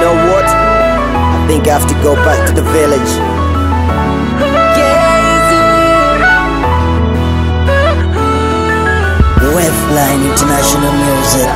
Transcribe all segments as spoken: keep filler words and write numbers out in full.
know what? I think I have to go back to the village. Wavline International Music.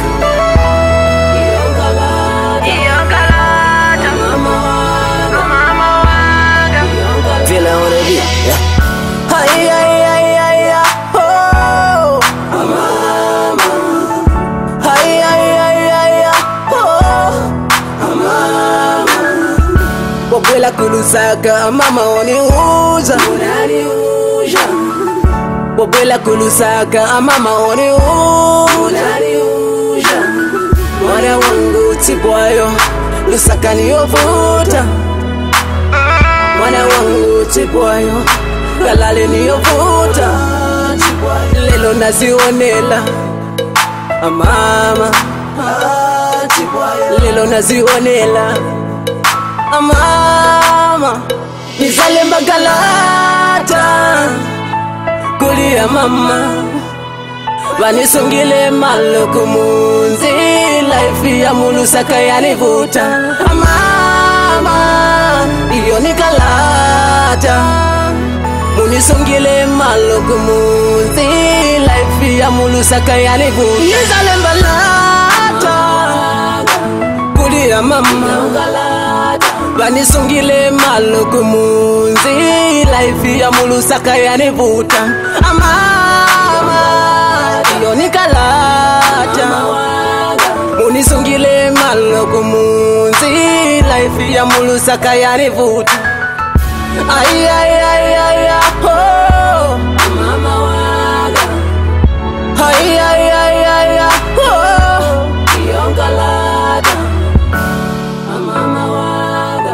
Feel it on the beat, yeah. Hi, hi, hi, hi, hi, oh. Mama. Hi, hi, hi, hi, hi, oh. Mama. Wabwela kulusaka, mama waniuza. Unaniuza. Wabwela kulusaka, mama waniuza. Mwana wangu tibwayo, lusaka niyovuta. Mwana wangu tibwayo, kalale niyovuta. Lelo nazionela mama, lelo nazionela mama. Nizale mbagalata kulia mama, vanisungile malo kumunzi. Life ya mulusaka yanivuta mama, iyo nikalata. Munisungile malo kumunzi. Life ya mulusaka yanivuta. Nizale mbalata kulia mama, vanisungile malo kumunzi. Life ya mulusaka yanivuta mama, iyo nikalata. Munisungile malo kumunzi. Life ya mulusaka yanivuta. Ay, ay, ay, ay, ay, oh. Mama waga. Ay, ay, ay, ay, ay, oh. Iyongalada. Mama waga.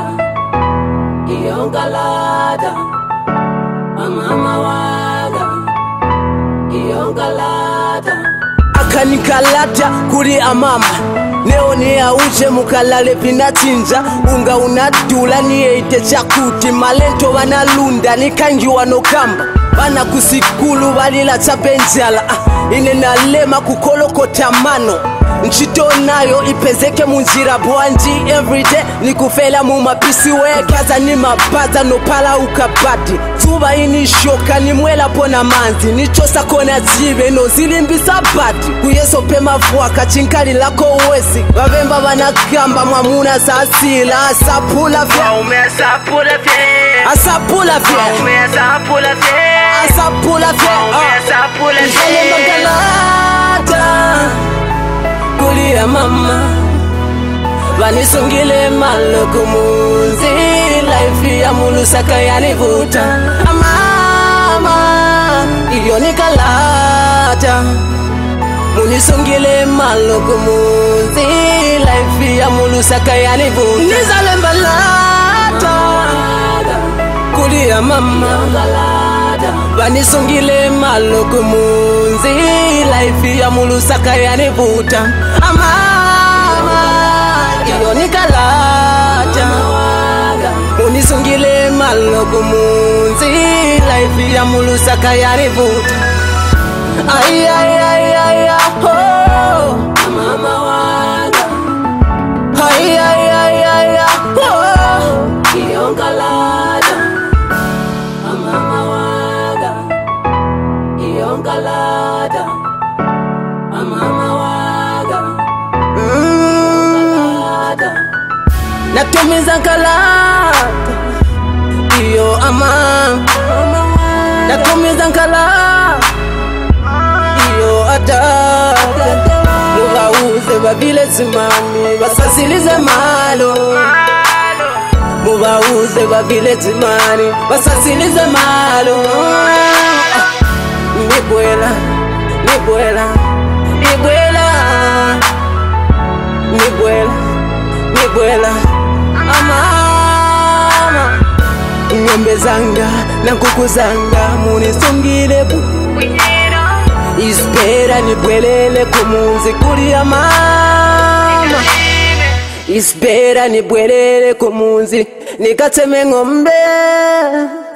Iyongalada. Mama waga. Iyongalada. Akanikalata kuri amama, leo ni auje mukalale pinatinja. Unga unadula ni eite chakuti. Malento wanalunda ni kanji wanokamba. Bana kusikulu balila chapenjala. ah, Ine nalema kukolokota mano. Nchito nayo ipezeke munjira bwanji. Everyday ni kufela mumapisi we. Kaza ni mabaza no pala ukabati. Tuba ini shoka ni mwela pona manzi. Nichosa kona jive no zilimbisa bati. Kuyeso pema fuaka chinkali lako uwezi. Wavemba wanakamba mwamuna sasila. Asapula vya Waume asapula vya Asapula vya Waume asapula vya Asapula vya Waume asapula Nizale vya magalata kulia mama, vanisungile malo kumunzi. Life ya mulusaka yanivuta mama, iyo nikalata. Munisungile malo kumunzi. Life ya mulusaka yanivuta. Nizale mbalata kulia mama, vanisungile malo kumunzi. Life ya mulusaka yanivuta mama, iyo nikalata. Munisungile malo kumunzi. Life ya mulusaka yanivuta. Ay, ay, ay, ay, ay, oh. Mama waga. Ay, ay, ay, ay, ay, oh. Iyongalada. Mama waga. Iyongalada. Mama waga. Iyongalada. Natumiza kalata. Iyo ama. Natumiza kalata. Iyo ataka. Mubauze babile zimani. Basasilize malo. Mubauze babile zimani. Basasilize malo. Nibwela, nibwela, nibwela, nibwela, nibwela amama. Ngombe zanga na kuku zanga munisungile bu. Ispera nibwelele kumunzi kulia mama. Ispera nibwelele kumunzi nikateme ngombe.